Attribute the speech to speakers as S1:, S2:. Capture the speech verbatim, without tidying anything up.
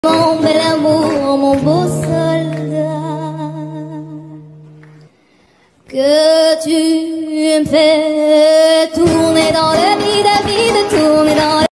S1: Mon bel amour, mon beau soldat, que tu me fais tout.